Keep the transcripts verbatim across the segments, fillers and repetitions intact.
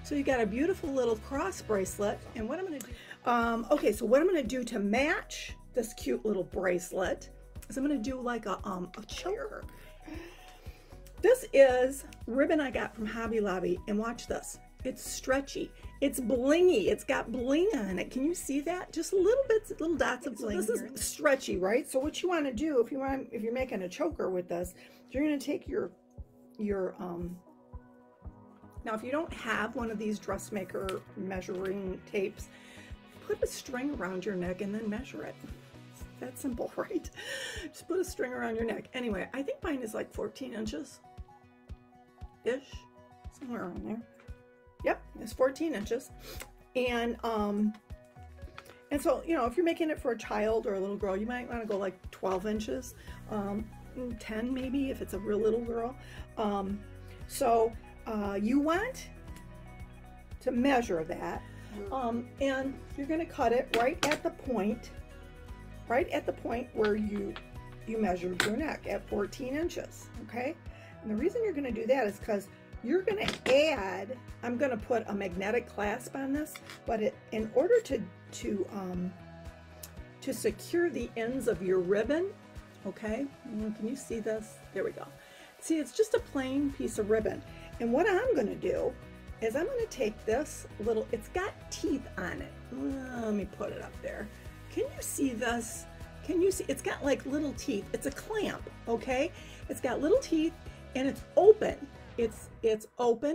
So you got a beautiful little cross bracelet. And what I'm going to do, um, okay, so what I'm going to do to match this cute little bracelet is I'm going to do like a, um, a choker. This is ribbon I got from Hobby Lobby, and watch this. It's stretchy. It's blingy. It's got bling on it. Can you see that? Just little bits, little dots of bling. So this is stretchy, right? So what you want to do if you want, if you're making a choker with this, you're going to take your, your, um, now if you don't have one of these dressmaker measuring tapes, put a string around your neck and then measure it. It's that simple, right? Just put a string around your neck. Anyway, I think mine is like fourteen inches ish, somewhere around there. Yep, it's fourteen inches. And um and so, you know, if you're making it for a child or a little girl, you might want to go like twelve inches, um ten maybe if it's a real little girl. Um so uh you want to measure that, um and you're going to cut it right at the point right at the point where you you measured your neck at fourteen inches. Okay, and the reason you're going to do that is because you're going to add, I'm going to put a magnetic clasp on this, but it, in order to to um, to secure the ends of your ribbon, okay, can you see this? There we go. See, it's just a plain piece of ribbon. And what I'm going to do is I'm going to take this little, it's got teeth on it. Let me put it up there. Can you see this? Can you see? It's got like little teeth. It's a clamp, okay? It's got little teeth and it's open. It's it's open,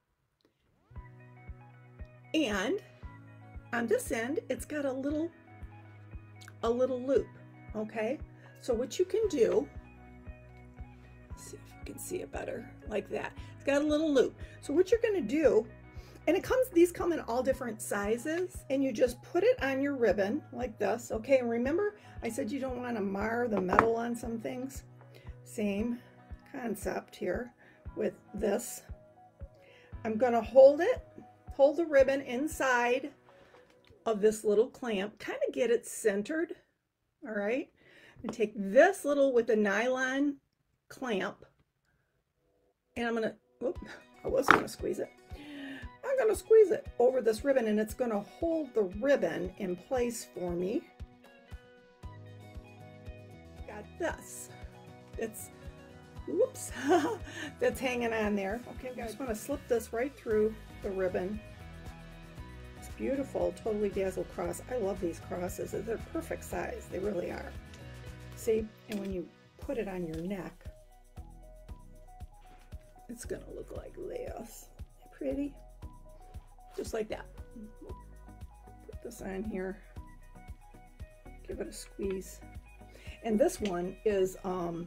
and on this end it's got a little a little loop. Okay, so what you can do, let's see if you can see it better, like that. It's got a little loop. So what you're going to do, and it comes, these come in all different sizes, and you just put it on your ribbon like this. Okay, and remember I said you don't want to mar the metal on some things. Same concept here. With this, I'm going to hold it, hold the ribbon inside of this little clamp, kind of get it centered. All right, and take this little with the nylon clamp, and I'm going to, whoop, I was going to squeeze it. I'm going to squeeze it over this ribbon, and it's going to hold the ribbon in place for me. Got this. It's Whoops, that's hanging on there. Okay, I just want to slip this right through the ribbon. It's beautiful, Totally Dazzled cross. I love these crosses. They're perfect size. They really are. See, and when you put it on your neck, it's going to look like this. Pretty. Just like that. Put this on here. Give it a squeeze. And this one is, um,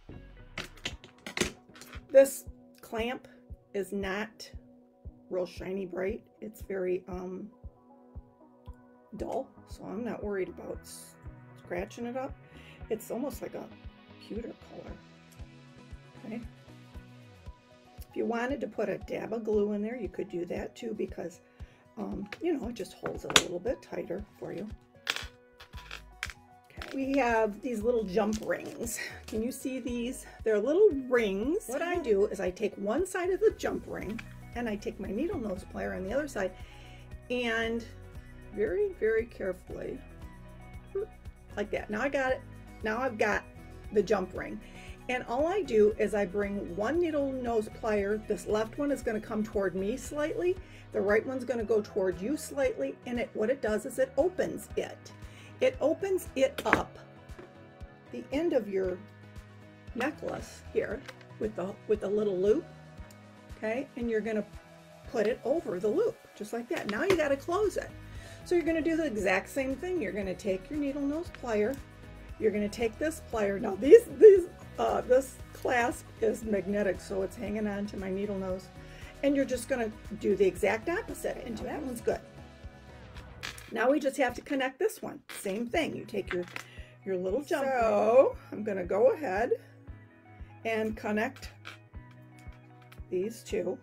this clamp is not real shiny bright. It's very um, dull, so I'm not worried about scratching it up. It's almost like a pewter color. Okay. If you wanted to put a dab of glue in there, you could do that too, because um, you know, it just holds it a little bit tighter for you. We have these little jump rings. Can you see these? They're little rings. What I do is I take one side of the jump ring and I take my needle nose plier on the other side, and very, very carefully, like that. Now I got it. Now I've got the jump ring. And all I do is I bring one needle nose plier. This left one is going to come toward me slightly. The right one's going to go toward you slightly. And it, what it does is it opens it. It opens it up, the end of your necklace here with the with the little loop, okay? And you're going to put it over the loop, just like that. Now you got to close it. So you're going to do the exact same thing. You're going to take your needle nose plier. You're going to take this plier. Now these these uh, this clasp is magnetic, so it's hanging on to my needle nose. And you're just going to do the exact opposite. And that one's good. Now we just have to connect this one. Same thing. You take your, your little jump. So I'm going to go ahead and connect these two.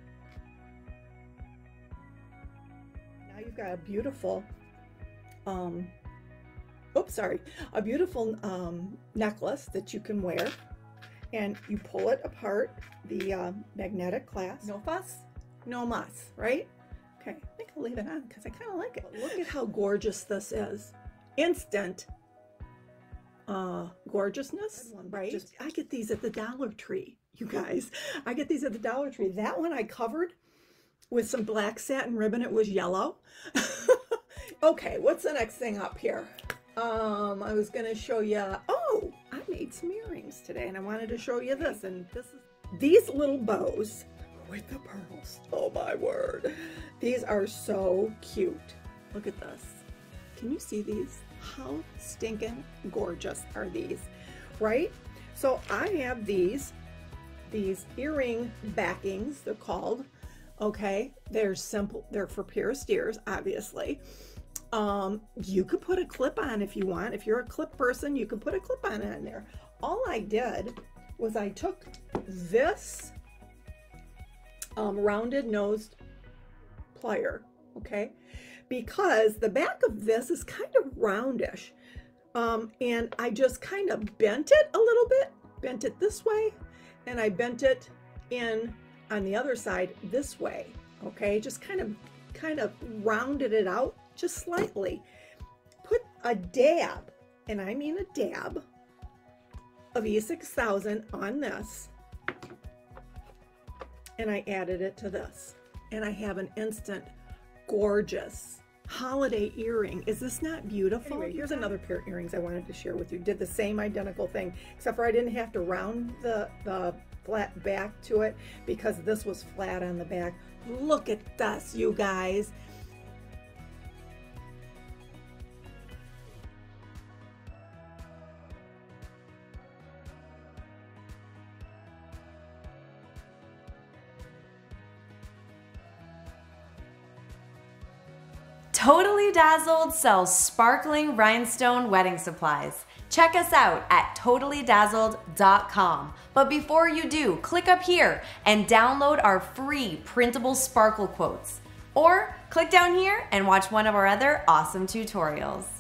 Now you've got a beautiful, um, oops, sorry, a beautiful um, necklace that you can wear. And you pull it apart, the uh, magnetic clasp. No fuss, no muss, right? Okay, I think I'll leave it on because I kind of like it. Look at how gorgeous this is. Instant uh, gorgeousness, right? Just, I get these at the Dollar Tree, you guys. I get these at the Dollar Tree. That one I covered with some black satin ribbon. It was yellow. Okay, what's the next thing up here? Um, I was going to show you, oh, I made some earrings today and I wanted to show you this. And this is these little bows with the pearls. Oh my word. These are so cute. Look at this. Can you see these? How stinking gorgeous are these, right? So I have these, these earring backings, they're called. Okay, they're simple, they're for pierced ears, obviously. Um, you could put a clip on if you want. If you're a clip person, you could put a clip on on there. All I did was I took this um, rounded nosed plier, okay, because the back of this is kind of roundish, um, and I just kind of bent it a little bit, bent it this way, and I bent it in on the other side this way, okay, just kind of kind of rounded it out just slightly. Put a dab, and I mean a dab, of E six thousand on this, and I added it to this, and I have an instant gorgeous holiday earring. Is this not beautiful? Anyway, here's another pair of earrings I wanted to share with you. Did the same identical thing, except for I didn't have to round the, the flat back to it because this was flat on the back. Look at this, you guys. Totally Dazzled sells sparkling rhinestone wedding supplies. Check us out at totally dazzled dot com. But before you do, click up here and download our free printable sparkle quotes. Or click down here and watch one of our other awesome tutorials.